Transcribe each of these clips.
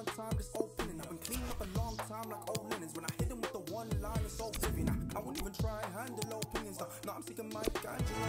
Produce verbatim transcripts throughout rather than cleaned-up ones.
one time, this opening. I've been cleaning up a long time like old linens. When I hit him with the one line, it's so vivid. I, I won't even try and handle opinions. No, no I'm sick of my Angelo.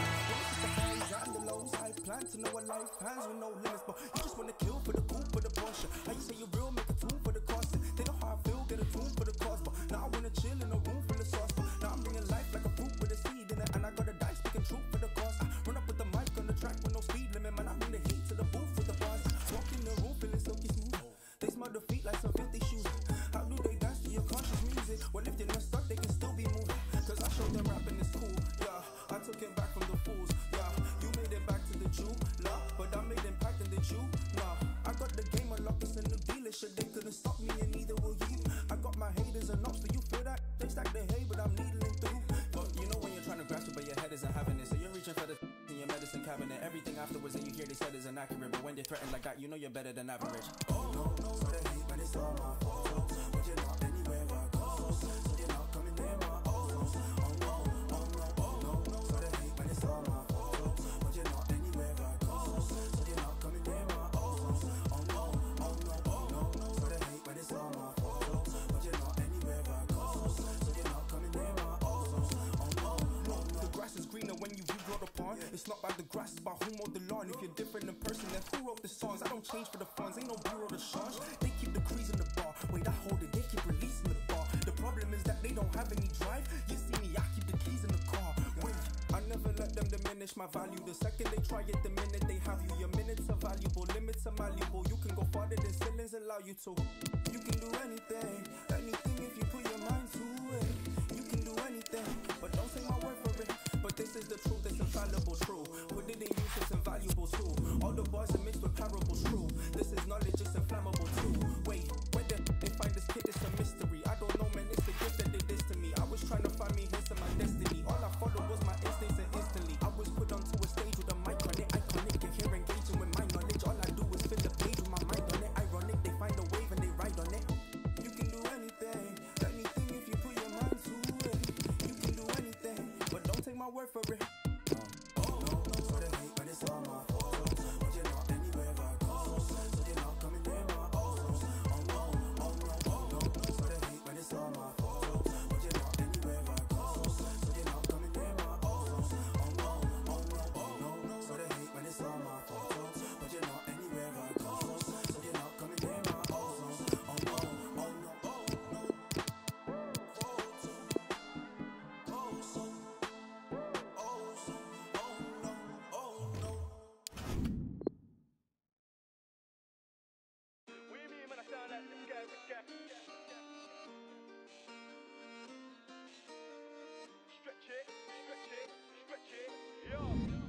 The highs and the lows. I plan to know a life hands with no limits, but you just wanna kill for the coup, for the Porsche. How you say you're real, make a tune for the cost. They know how I feel, get a tune for the cause. But now I wanna chill in a room full of sauce. But now I'm bringing life like a fruit with a seed in it, and I got a dice speaking truth for the cause. I run up with the mic on the track with no speed limit, man. I bring the heat to the booth with the bars. Walk in the room feeling silky smooth. They smell the feet like some filthy shoes. How do they dance to your conscious music? Well, if they're not stuck, they can still be moving. Cause I showed them rapping is cool, yeah. I took it back from the fools, yeah. You made it back to the Jew, nah. But I made impact in the Jew, nah. I got the game unlocked, it's a new dealership. They couldn't stop me and neither will you. I got my haters and ops, do you feel that? They stack the hay, but I'm needling through. But you know when you're trying to grasp it, but your head isn't having it. So you're reaching for the in your medicine cabinet. Everything afterwards that you hear they said is inaccurate. But when they threaten like that, you know you're better than average. Oh no, no, so they hate when it's all my fault. But you're not anywhere I go. So you're not coming near my oh no, oh no, oh no, oh no, no. So they hate when it's all my fault. But you're not anywhere I go. So you're not coming near my oh no, oh no, oh no, oh no, no. So they hate when it's all my fault. But you're not anywhere I go. So you're not coming near my oh no, oh no, no. The grass is greener when you regrow the pond. It's not about the grass, it's about who mowed the lawn. If you're different in person, then who wrote the songs? I don't change for the funds, ain't no bureau to change. They keep the crease in the bar. Wait, I hold it, they keep releasing the bar. The problem is that they don't have any drive. You see me, I keep the keys in the car. Wait, I never let them diminish my value. The second they try it, the minute they have you. Your minutes are valuable, limits are malleable. You can go farther than ceilings allow you to. You can do anything, anything if you put your mind to it. You can do anything, but don't say my word for it. But this is the truth, it's infallible, true. Put it in use, it's invaluable too. All the bars are mixed with parables, true. This is knowledge, it's inflammable too. Wait, where the they find this kid, it's a mystery. I don't know, man, it's the gift that they did to me. I was trying to find me hints of my destiny. All I followed was my instincts and instantly I was put onto a stage with a mic on it. Iconic, and here engaging with my knowledge. All I do is fill the page with my mind on it. Ironic, they find a wave and they ride on it. You can do anything, anything if you put your mind to it. You can do anything, but don't take my word for it. Oh no, no, so they hate when it's all my fault. But you're not anywhere I go. So you're not coming near my oh no, oh no, oh no, oh no, no. So they hate when it's all my fault. But you're not anywhere I go. So you're not coming near my oh no, oh no, oh no, oh no, no. So they hate when it's all my fault. But you're not anywhere I go. So you're not coming near my oh no, oh no, oh no, oh no. Oh so, oh so, oh no, oh no. What do you mean when I sound like this guy, this guy? Stretch it, stretch it, stretch it, yo.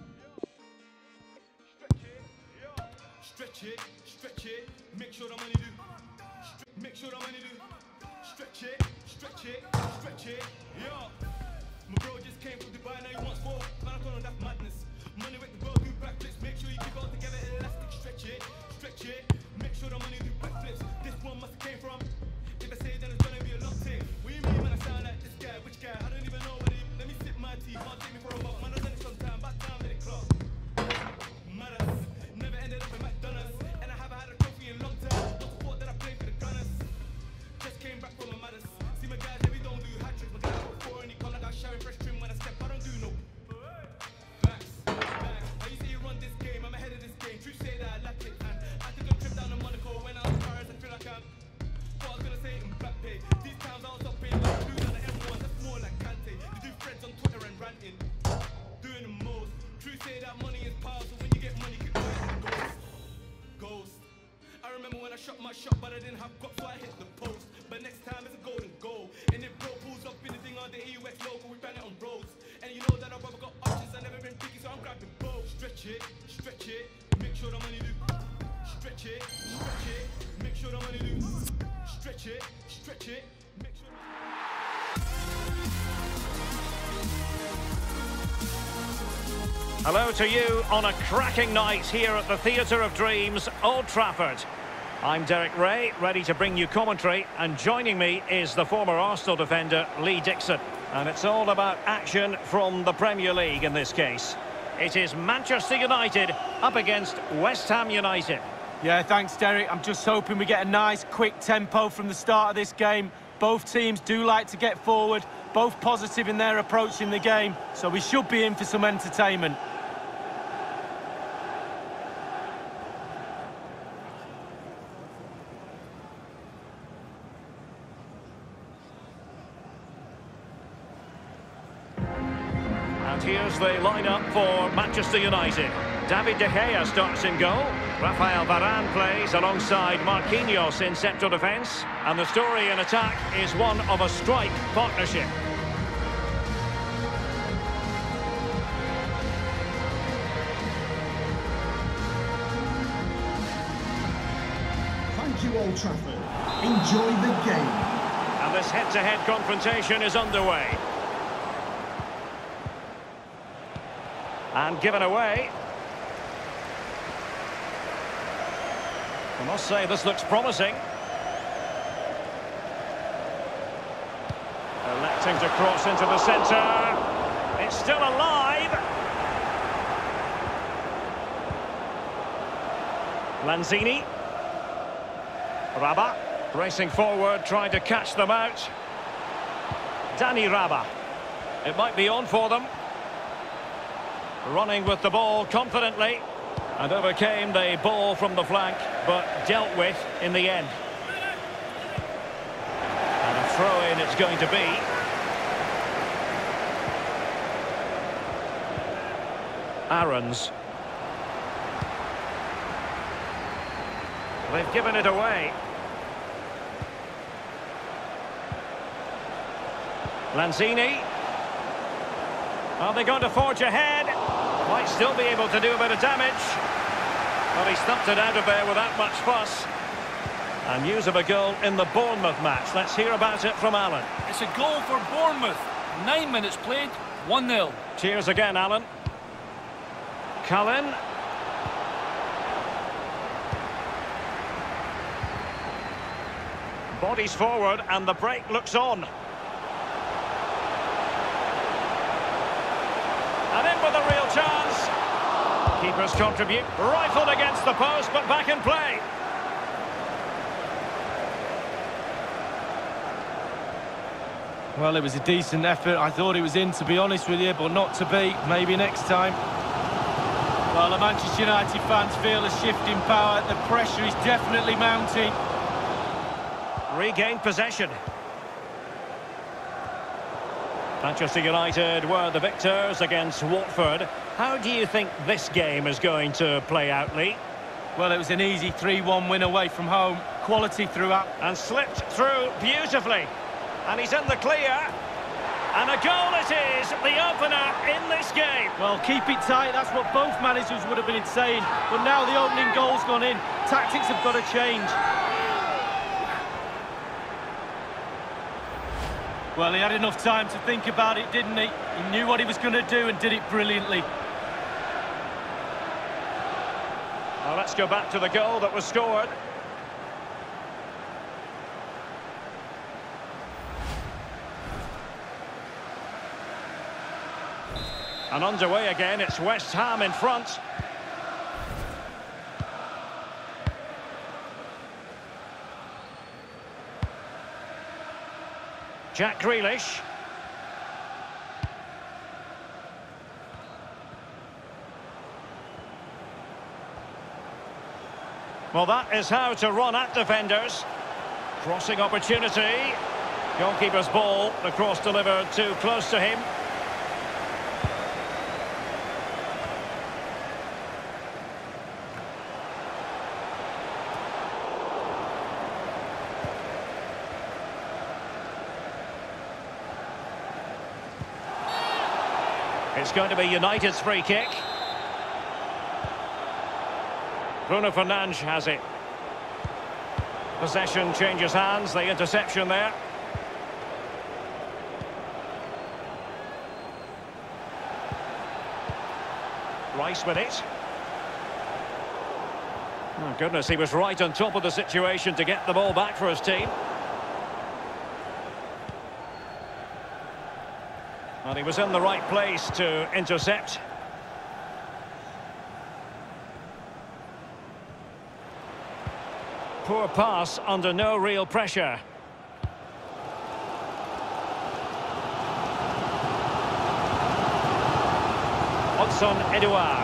Stretch it, yo. Stretch it, stretch it, make sure the money do. Stre- Make sure the money do. Stretch it, stretch it, stretch it, yo. My bro just came from Dubai, now he wants four. Man, I told him that's madness. Money with the bro do backflips. Make sure you keep it all together, elastic. Stretch it, stretch it. Make sure the money do backflips. This one must have came from. If I say it, then it's gonna be a long thing. What do you mean when I sound like this guy? Which guy? I don't even know what he. Let me sip my tea. Can't take me for a walk. Man, I've done it sometime. Back down to the clock. Matters. Never ended up in McDonald's. And I haven't had a trophy in a long time. Not the sport that I played for the Gunners. Just came back from a matters. See my guys, they don't do hat tricks. My guy got four and he come like I'm sharing fresh trim when I step. I don't do no. Facts, facts. How you say you run this game? I'm ahead of this game. True say that I lack it. And I took a trip down to Monaco when I was in Paris. I feel like I'm. What I was gonna say in back pay. These times I was up paying like blues on the M one. That's more like Kante. You do threads on Twitter and ranting. Doing the most. True say that money is power. So when you get money, you can go and ghost. Ghost. I remember when I shot my shot, but I didn't have guts, so I hit the post. But next time it's a golden goal. And if bro pulls up in the thing on the E U X logo, we ban it on roads. And you know that I've ever got options, I've never been picky, so I'm grabbing both. Stretch it, stretch it, make sure the money do. Stretch it, stretch it, make sure the money do. Stretch it, stretch it, make sure. Hello to you on a cracking night here at the Theatre of Dreams, Old Trafford. I'm Derek Ray, ready to bring you commentary, and joining me is the former Arsenal defender Lee Dixon. And it's all about action from the Premier League in this case. It is Manchester United up against West Ham United. Yeah, thanks, Derek. I'm just hoping we get a nice, quick tempo from the start of this game. Both teams do like to get forward, both positive in their approach in the game, so we should be in for some entertainment. And here's the lineup for Manchester United. David De Gea starts in goal. Rafael Varane plays alongside Marquinhos in central defence. And the story in attack is one of a strike partnership. Thank you, Old Trafford. Enjoy the game. And this head-to-head confrontation is underway. And given away. I must say, this looks promising. Electing to cross into the centre. It's still alive. Lanzini. Rabah racing forward, trying to catch them out. Dani Rabah. It might be on for them. Running with the ball confidently. And overcame the ball from the flank, but dealt with in the end. And a throw-in it's going to be. Aarons. They've given it away. Lanzini. Are they going to forge ahead? Might still be able to do a bit of damage. Well, he stumped it out of there without much fuss. And news of a goal in the Bournemouth match. Let's hear about it from Alan. It's a goal for Bournemouth. Nine minutes played, one nil. Cheers again, Alan. Cullen. Bodies forward and the break looks on. And in with a real chance. Keepers contribute. Rifled against the post, but back in play. Well, it was a decent effort. I thought it was in, to be honest with you, but not to be. Maybe next time. Well, the Manchester United fans feel a shift in power. The pressure is definitely mounting. Regained possession. Manchester United were the victors against Watford. How do you think this game is going to play out, Lee? Well, it was an easy three one win away from home. Quality throughout. And slipped through beautifully. And he's in the clear. And a goal it is, the opener in this game. Well, keep it tight. That's what both managers would have been saying. But now the opening goal's gone in. Tactics have got to change. Well, he had enough time to think about it, didn't he? He knew what he was going to do and did it brilliantly. Well, let's go back to the goal that was scored. And underway again, it's West Ham in front. Jack Grealish. Well, that is how to run at defenders. Crossing opportunity. Goalkeeper's ball, the cross delivered too close to him. It's going to be United's free kick. Bruno Fernandes has it. Possession changes hands, the interception there. Rice with it. Oh goodness, he was right on top of the situation to get the ball back for his team. And he was in the right place to intercept. Poor pass under no real pressure. Hudson Edouard.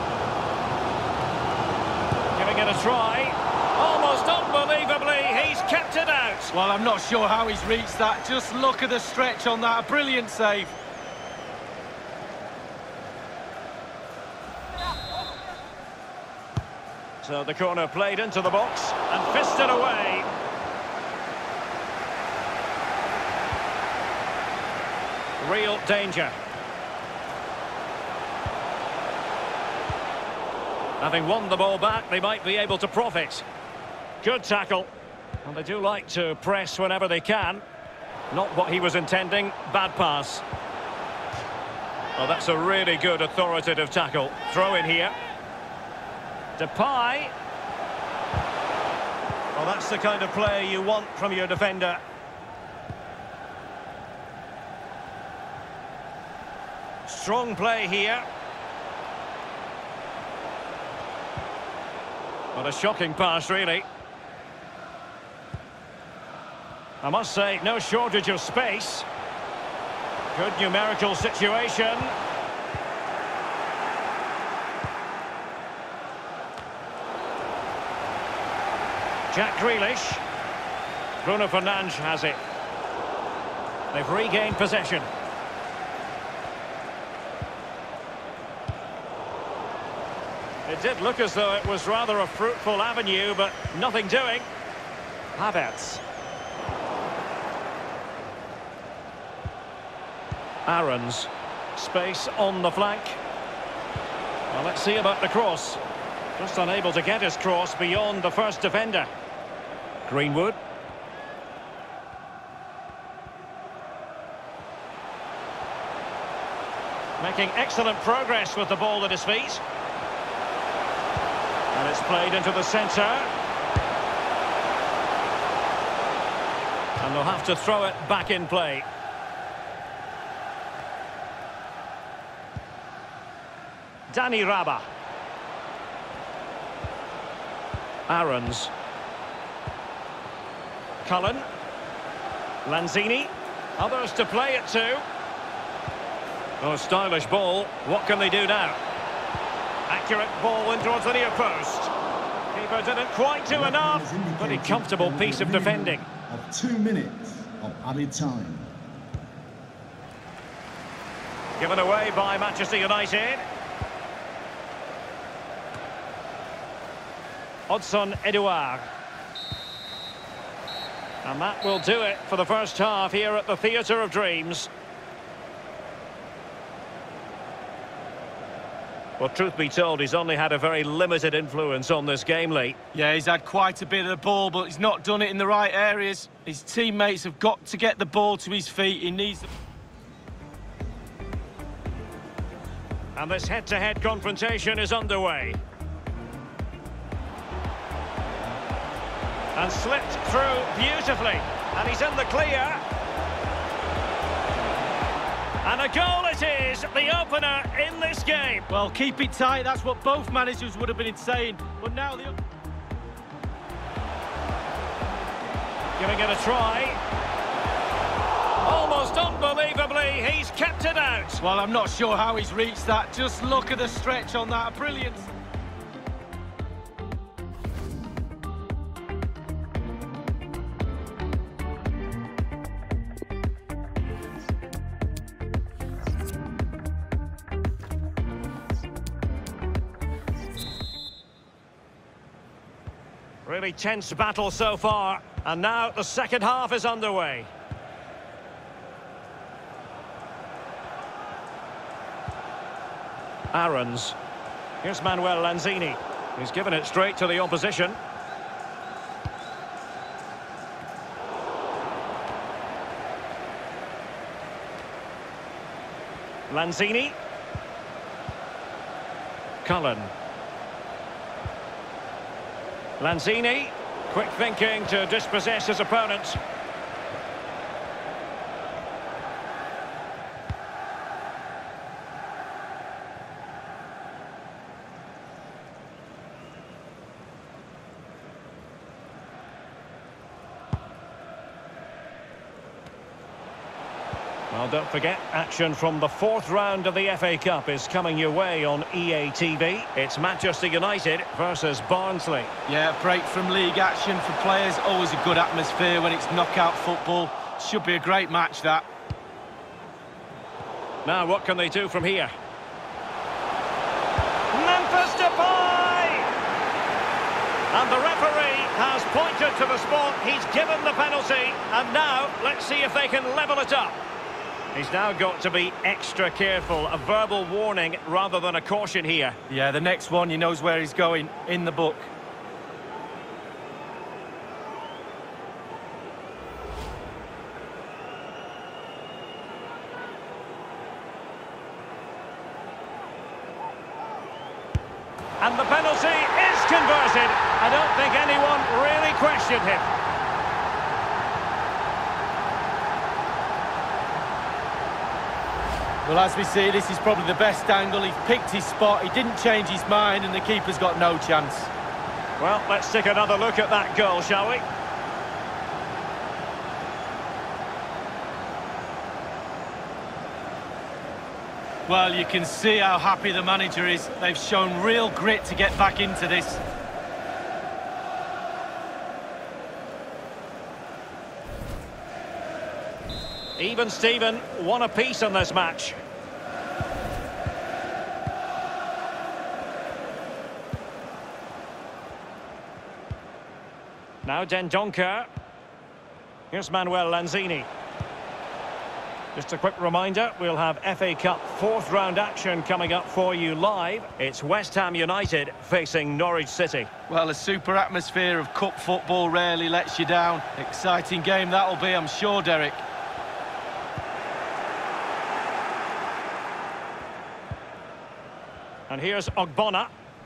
Giving it a try. Almost unbelievably, he's kept it out. Well, I'm not sure how he's reached that. Just look at the stretch on that. A brilliant save. So the corner played into the box and fisted away. Real danger. Having won the ball back, they might be able to profit. Good tackle. And they do like to press whenever they can. Not what he was intending. Bad pass. Oh, that's a really good authoritative tackle. Throw in here. Depay. Well, that's the kind of play you want from your defender. Strong play here. What a shocking pass, really. I must say, no shortage of space. Good numerical situation. Jack Grealish. Bruno Fernandes has it. They've regained possession. It did look as though it was rather a fruitful avenue, but nothing doing. Havertz. Aarons. Space on the flank. Well, let's see about the cross. Just unable to get his cross beyond the first defender. Greenwood. Making excellent progress with the ball at his feet. And it's played into the centre. And they'll have to throw it back in play. Dani Rabah. Aarons. Cullen. Lanzini. Others to play it to. Oh, stylish ball. What can they do now? Accurate ball in towards the near post. Keeper didn't quite do enough. Pretty comfortable piece of defending. Of two minutes of added time. Given away by Manchester United. Hudson Edouard. And that will do it for the first half here at the Theatre of Dreams. Well, truth be told, he's only had a very limited influence on this game, Lee. Yeah, he's had quite a bit of the ball, but he's not done it in the right areas. His teammates have got to get the ball to his feet. He needs... The... And this head-to-head confrontation is underway. And slipped through beautifully. And he's in the clear. And a goal it is, the opener in this game. Well, keep it tight, that's what both managers would have been saying. But now the... Giving it a try. Almost unbelievably, he's kept it out. Well, I'm not sure how he's reached that. Just look at the stretch on that. Brilliant. Really tense battle so far, and now the second half is underway. Aarons. Here's Manuel Lanzini. He's given it straight to the opposition. Lanzini. Cullen. Lanzini, quick thinking to dispossess his opponent. Well, don't forget, action from the fourth round of the F A Cup is coming your way on E A T V. It's Manchester United versus Barnsley. Yeah, a break from league action for players. Always a good atmosphere when it's knockout football. Should be a great match, that. Now, what can they do from here? Memphis Depay! And the referee has pointed to the spot. He's given the penalty. And now, let's see if they can level it up. He's now got to be extra careful. A verbal warning rather than a caution here. Yeah, the next one, he knows where he's going in the book. And the penalty is converted. I don't think anyone really questioned him. Well, as we see, this is probably the best angle. He's picked his spot, he didn't change his mind, and the keeper's got no chance. Well, let's take another look at that goal, shall we? Well, you can see how happy the manager is. They've shown real grit to get back into this. Even Steven, one apiece in this match. Now Dendoncker. Here's Manuel Lanzini. Just a quick reminder, we'll have F A Cup fourth round action coming up for you live. It's West Ham United facing Norwich City. Well, a super atmosphere of cup football rarely lets you down. Exciting game that'll be, I'm sure, Derek. And here's Ogbonna.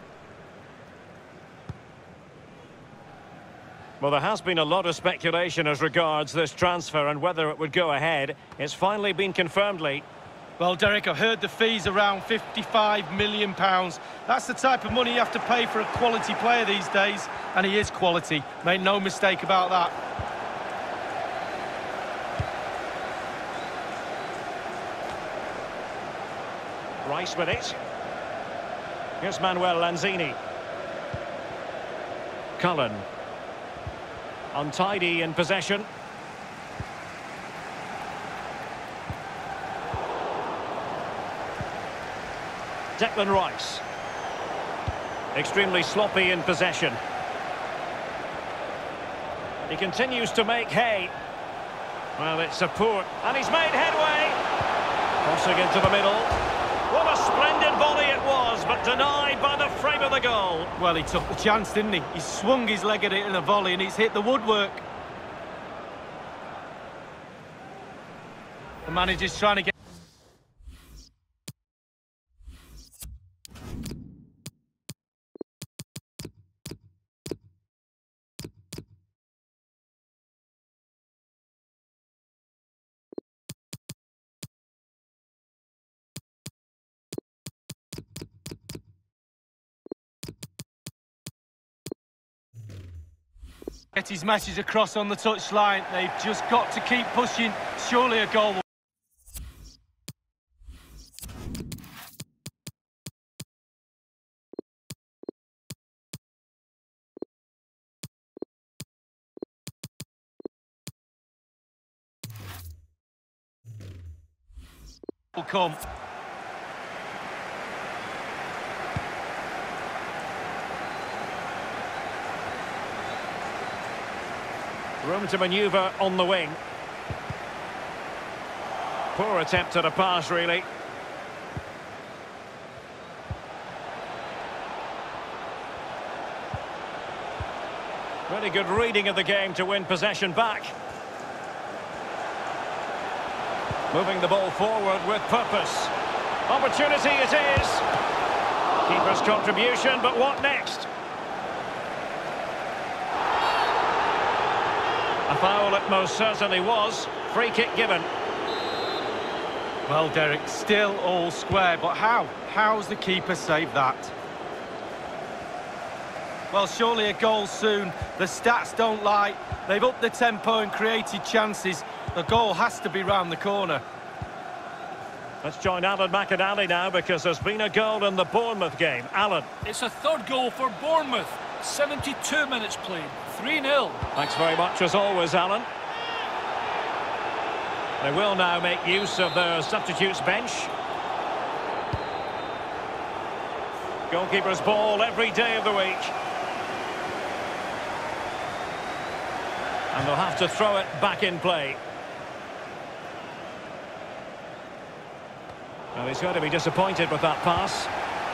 Well, there has been a lot of speculation as regards this transfer and whether it would go ahead. It's finally been confirmed, Lee. Well, Derek, I've heard the fee's around fifty-five million pounds. That's the type of money you have to pay for a quality player these days, and he is quality. Make no mistake about that. Rice with it. Here's Manuel Lanzini. Cullen. Untidy in possession. Declan Rice. Extremely sloppy in possession. He continues to make hay. Well, it's a poor... And he's made headway. Crossing into the middle. What a splendid volley it was, but denied by the frame of the goal. Well, he took the chance, didn't he? He swung his leg at it in a volley and it's hit the woodwork. The manager's trying to get... Get his message across on the touchline. They've just got to keep pushing. Surely a goal will come. Room to manoeuvre on the wing. Poor attempt at a pass, really. Really good reading of the game to win possession back. Moving the ball forward with purpose. Opportunity it is. Keeper's contribution, but what next? A foul it most certainly was. Free kick given. Well, Derek, still all square, but how? How's the keeper saved that? Well, surely a goal soon. The stats don't lie. They've upped the tempo and created chances. The goal has to be round the corner. Let's join Alan McInally now because there's been a goal in the Bournemouth game. Alan. It's a third goal for Bournemouth. seventy-two minutes played. three nil. Thanks very much as always, Alan. They will now make use of their substitutes bench. Goalkeeper's ball every day of the week. And they'll have to throw it back in play. Well, he's going to be disappointed with that pass.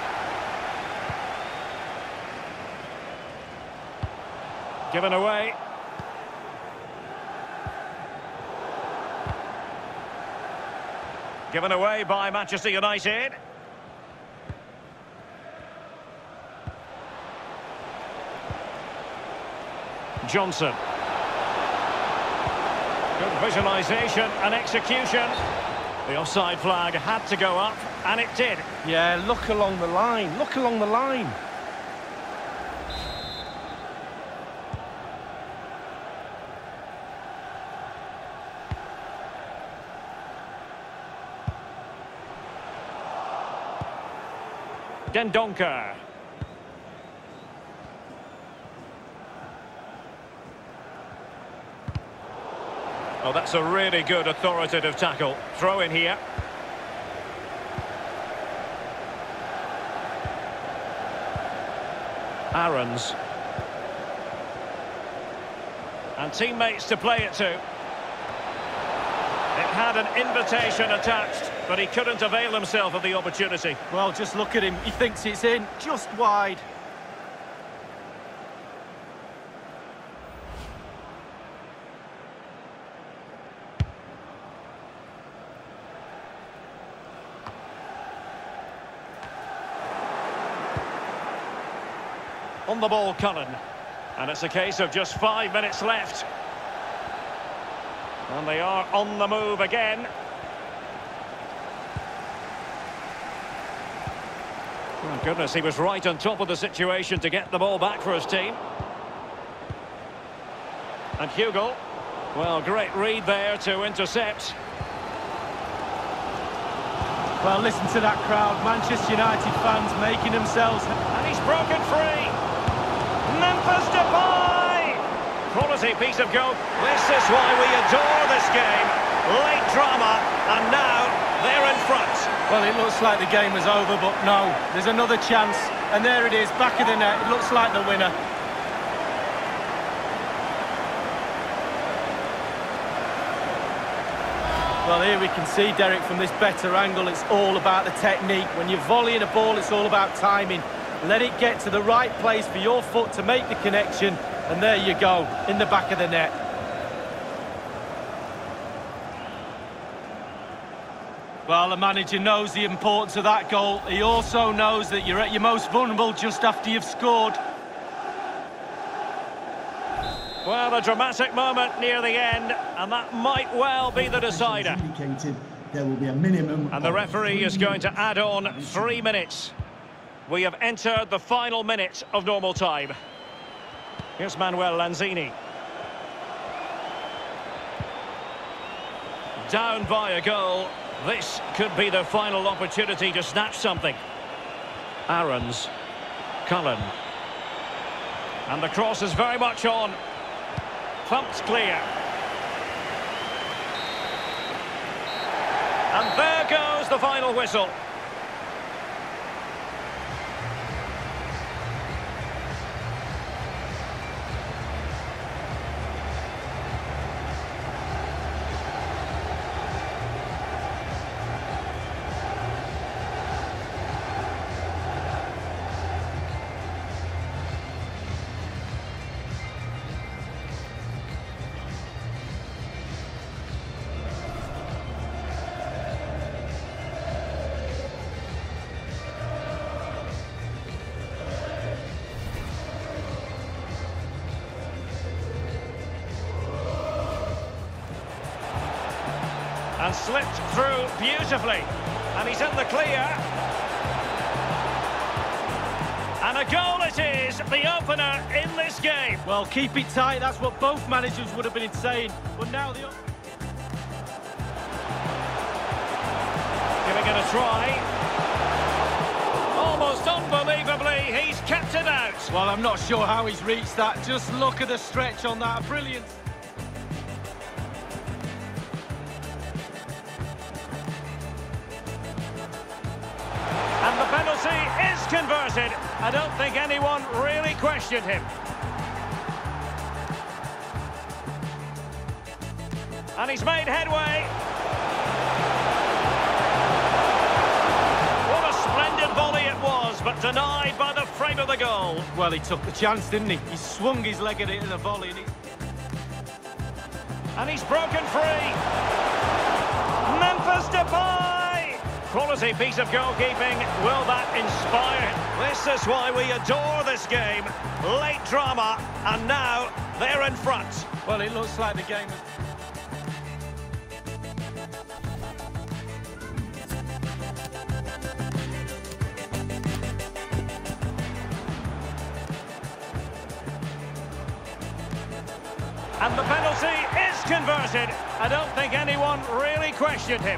Given away. Given away by Manchester United. Johnson. Good visualisation and execution. The offside flag had to go up, and it did. Yeah, look along the line. Look along the line. Dendoncker. Oh, that's a really good authoritative tackle. Throw in here. Aarons. And teammates to play it to. It had an invitation attached, but he couldn't avail himself of the opportunity. Well, just look at him. He thinks it's in, just wide. On the ball, Cullen. And it's a case of just five minutes left. And they are on the move again. Oh, goodness, he was right on top of the situation to get the ball back for his team. And Hugo. Well, great read there to intercept. Well, listen to that crowd. Manchester United fans making themselves... And he's broken free. Memphis Depay! Quality piece of goal. This is why we adore this game. Late drama, and now they're in front. Well, it looks like the game is over, but no. There's another chance, and there it is, back of the net. It looks like the winner. Well, here we can see, Derek, from this better angle, it's all about the technique. When you're volleying a ball, it's all about timing. Let it get to the right place for your foot to make the connection, and there you go, in the back of the net. Well, the manager knows the importance of that goal. He also knows that you're at your most vulnerable just after you've scored. Well, a dramatic moment near the end, and that might well be the decider. There will be a minimum. And the referee is going to add on three minutes. We have entered the final minute of normal time. Here's Manuel Lanzini. Down by a goal. This could be the final opportunity to snatch something. Aarons. Cullen. And the cross is very much on. Thumped clear. And there goes the final whistle. And slipped through beautifully. And he's in the clear. And a goal it is, the opener in this game. Well, keep it tight, that's what both managers would have been saying. But now the... Giving it a try. Almost unbelievably, he's kept it out. Well, I'm not sure how he's reached that. Just look at the stretch on that. Brilliant. And the penalty is converted. I don't think anyone really questioned him. And he's made headway. What a splendid volley it was, but denied by the frame of the goal. Well, he took the chance, didn't he? He swung his leg at it in the volley. And, he... and he's broken free. Memphis Depay! Quality piece of goalkeeping. Will that inspire? This is why we adore this game. Late drama, and now they're in front. Well, it looks like the game is... And the penalty is converted. I don't think anyone really questioned him.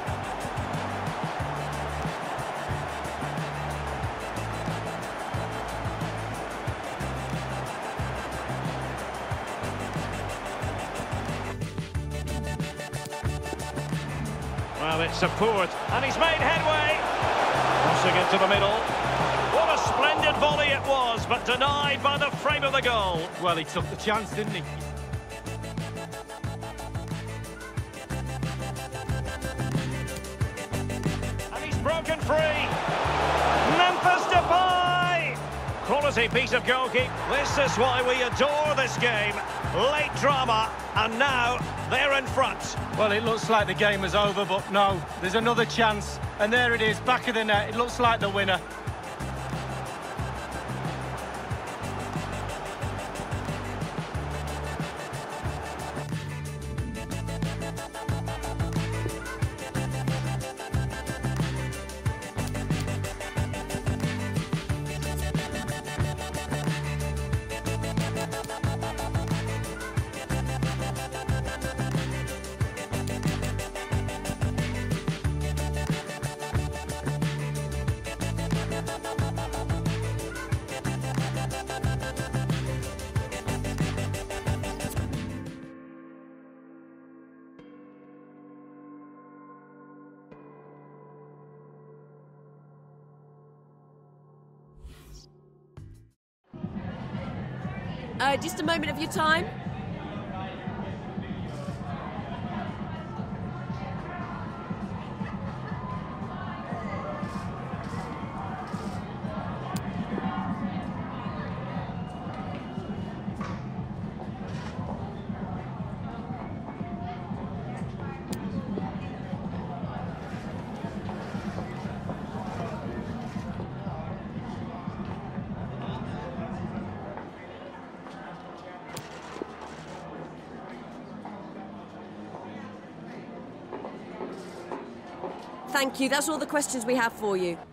Well, it's support, and he's made headway. Crossing it to the middle. What a splendid volley it was, but denied by the frame of the goal. Well, he took the chance, didn't he? Broken free. Memphis Depay! Quality piece of goalkeeping. This is why we adore this game. Late drama, and now they're in front. Well, it looks like the game is over, but no, there's another chance. And there it is, back of the net. It looks like the winner. Uh, just a moment of your time. Thank you. That's all the questions we have for you.